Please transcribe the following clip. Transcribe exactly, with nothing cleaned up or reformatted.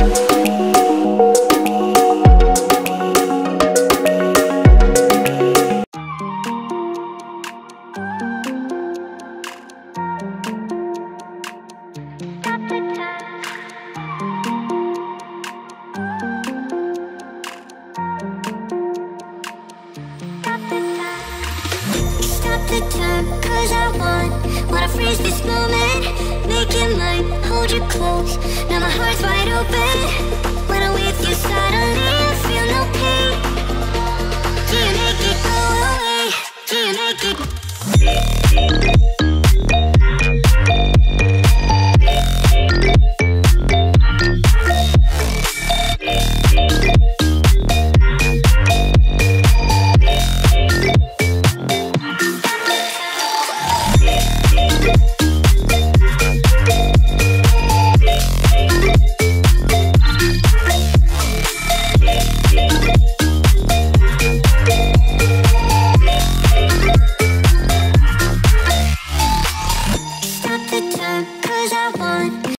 the time, cause I want Wanna freeze this moment, make it mine, hold you close. Now my heart's wide open.